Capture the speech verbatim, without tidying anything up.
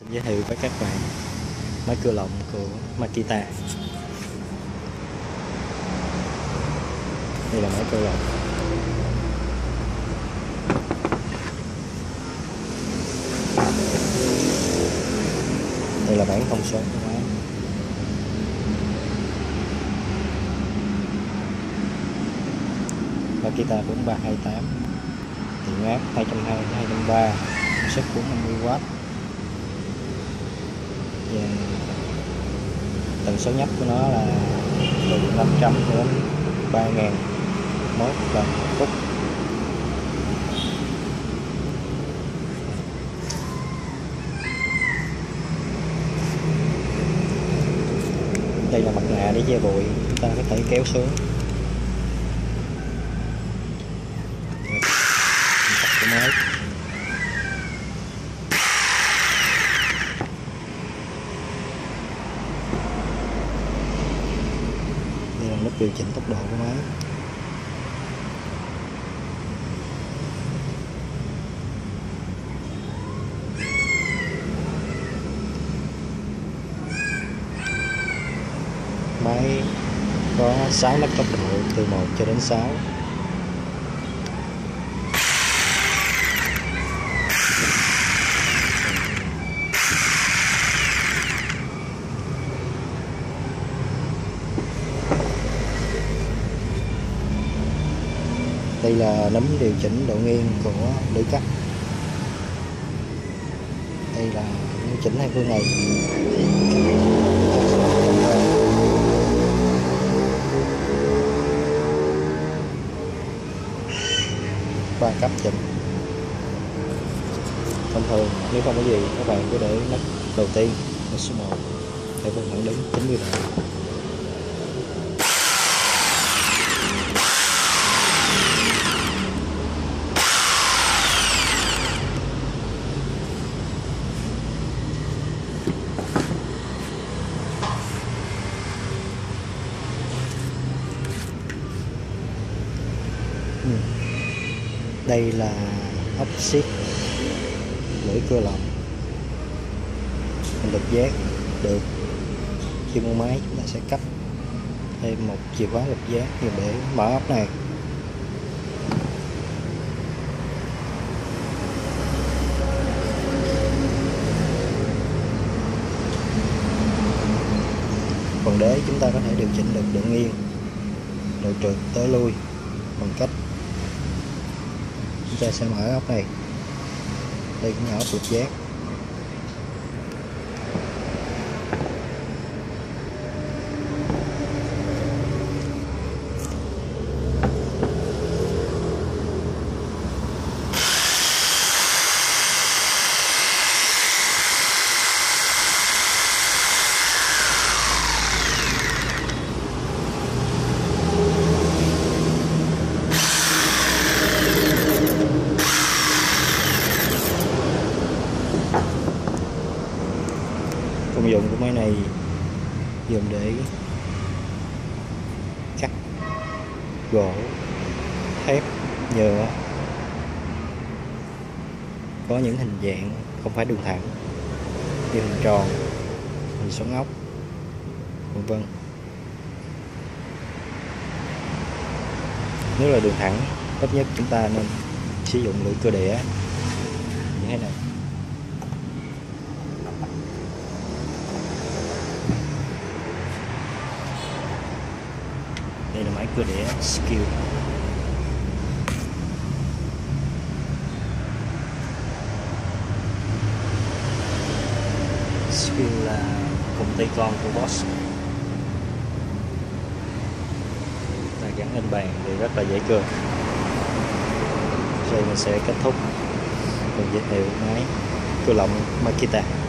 Giới thiệu với các bạn máy cưa lọng của Makita. Đây là máy cưa lọng. Đây là bảng thông số của máy. Makita bốn ba hai tám, điện áp hai trăm hai mươi đến hai trăm ba mươi, công suất bốn trăm năm mươi oát. Và tần số nhấp của nó là từ năm trăm đến ba nghìn nốt lần một phút. Đây là mặt nạ để che bụi, chúng ta có thể kéo xuống. Tắt của máy. Đây là nút điều chỉnh tốc độ của máy. Máy có sáu nấc tốc độ từ một cho đến sáu. Đây là nấm điều chỉnh độ nghiêng của lưỡi cắt. Đây là điều chỉnh hai phương này. Ba cấp chỉnh. Thông thường nếu không có gì, các bạn cứ để nấc đầu tiên là số một để vận động đến chín mươi độ. Đây là ốc siết lưỡi cưa lọng, mình được giác được. Khi mua máy chúng ta sẽ cấp thêm một chìa khóa lục giác dùng để mở ốc này. Phần đế chúng ta có thể điều chỉnh được độ nghiêng, độ trượt tới lui bằng cách chúng ta sẽ mở ốc này. Đây cũng là ốc lục giác. Công dụng của máy này dùng để cắt gỗ, thép, nhựa, có những hình dạng không phải đường thẳng như hình tròn, hình xoắn ốc, vân vân. Nếu là đường thẳng, tốt nhất chúng ta nên sử dụng lưỡi cưa đĩa như thế này. Đây là máy cưa đĩa Skill. Skill là công ty con của Bosch. Ta gắn lên bàn thì rất là dễ cưa. Rồi mình sẽ kết thúc phần giới thiệu máy cưa lọng Makita.